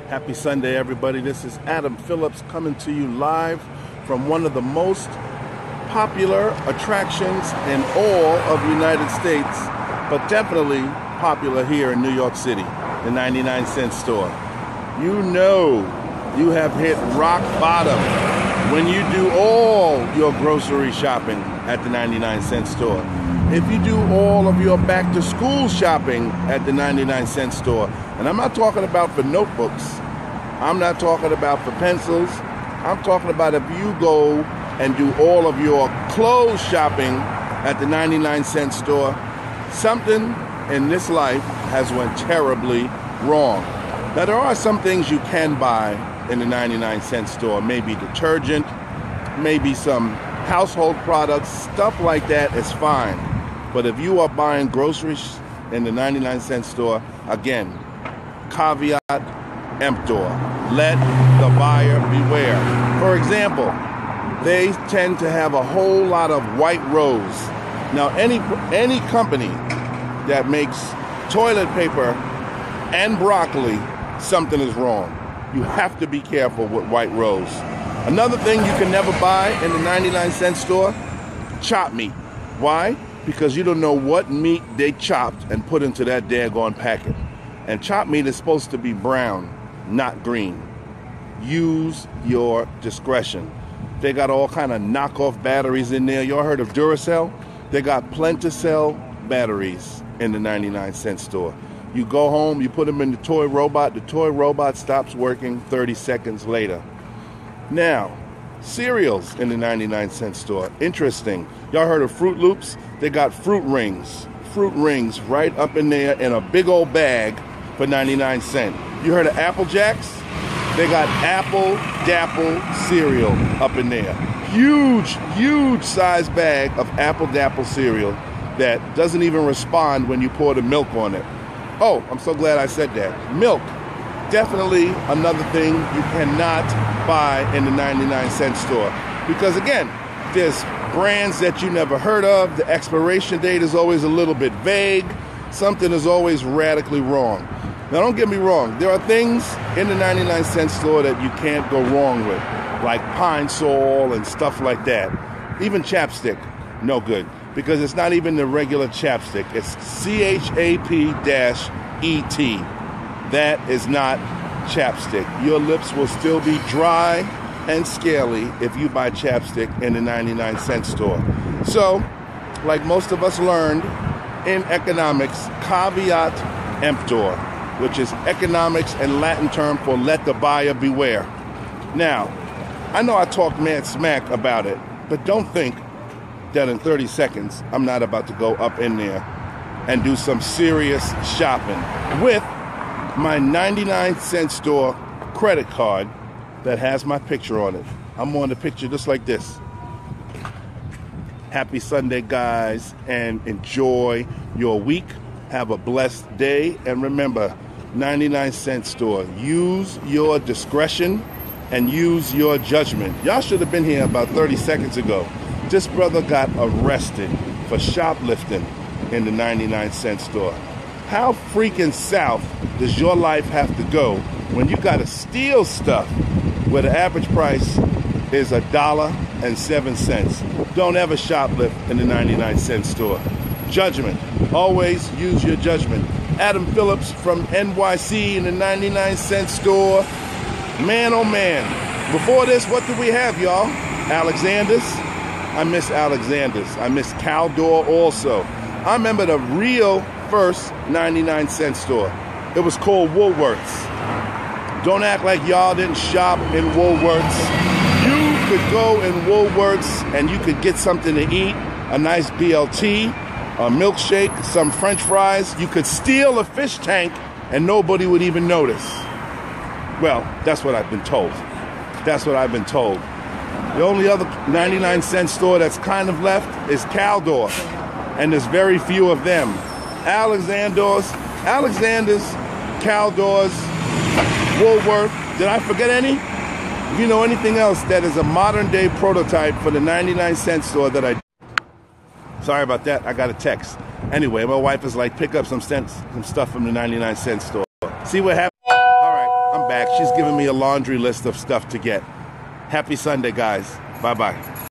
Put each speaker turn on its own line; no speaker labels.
Happy Sunday, everybody. This is Adam Phillips coming to you live from one of the most popular attractions in all of the United States, but definitely popular here in New York City, the 99-cent store. You know you have hit rock bottom when you do all your grocery shopping at the 99-cent store. If you do all of your back-to-school shopping at the 99-cent store, and I'm not talking about for notebooks, I'm not talking about for pencils, I'm talking about if you go and do all of your clothes shopping at the 99-cent store, something in this life has went terribly wrong. Now, there are some things you can buy in the 99-cent store, maybe detergent, maybe some household products, stuff like that is fine. But if you are buying groceries in the 99-cent store, again, caveat emptor. Let the buyer beware. For example, they tend to have a whole lot of white rose. Now, any company that makes toilet paper and broccoli, something is wrong. You have to be careful with white rose. Another thing you can never buy in the 99-cent store, chopped meat. Why? Because you don't know what meat they chopped and put into that daggone packet. And chopped meat is supposed to be brown, not green. Use your discretion. They got all kind of knockoff batteries in there. Y'all heard of Duracell? They got Plenticell batteries in the 99-cent store. You go home, you put them in the toy robot stops working 30 seconds later. Now, cereals in the 99-cent store. Interesting. Y'all heard of Fruit Loops? They got fruit rings. Fruit rings right up in there in a big old bag for 99 cents. You heard of Apple Jacks? They got Apple Dapple cereal up in there. Huge size bag of Apple Dapple cereal that doesn't even respond when you pour the milk on it. Oh, I'm so glad I said that. Milk. Definitely another thing you cannot buy in the 99-cent store. Because again, there's brands that you never heard of. The expiration date is always a little bit vague. Something is always radically wrong. Now, don't get me wrong. There are things in the 99-cent store that you can't go wrong with, like Pine Sol and stuff like that. Even chapstick, no good, because it's not even the regular chapstick. It's CHAP-ET. That is not chapstick. Your lips will still be dry and scaly if you buy chapstick in the 99-cent store. So, like most of us learned in economics, caveat emptor, which is economics and Latin term for let the buyer beware. Now, I know I talk mad smack about it, but don't think that in 30 seconds I'm not about to go up in there and do some serious shopping with my 99-cent store credit card that has my picture on it. I'm on the picture just like this. Happy Sunday, guys, and enjoy your week. Have a blessed day. And remember, 99-cent store. Use your discretion and use your judgment. Y'all should have been here about 30 seconds ago. This brother got arrested for shoplifting in the 99-cent store. How freaking south does your life have to go when you got to steal stuff where the average price is $1.07? Don't ever shoplift in the 99-cent store. Judgment. Always use your judgment. Adam Phillips from NYC in the 99-cent store. Man, oh man. Before this, what did we have, y'all? Alexander's. I miss Alexander's. I miss Caldor also. I remember the real first 99-cent store. It was called Woolworths. Don't act like y'all didn't shop in Woolworths. You could go in Woolworths and you could get something to eat, a nice BLT, a milkshake, some French fries. You could steal a fish tank and nobody would even notice. Well, that's what I've been told. That's what I've been told. The only other 99-cent store that's kind of left is Caldor, and there's very few of them. Alexander's, Caldor's, Woolworth. Did I forget any? If you know anything else that is a modern-day prototype for the 99-cent store that I... Sorry about that. I got a text. Anyway, my wife is like, pick up some stuff from the 99-cent store. See what happened? All right, I'm back. back. She's giving me a laundry list of stuff to get. Happy Sunday, guys. Bye-bye.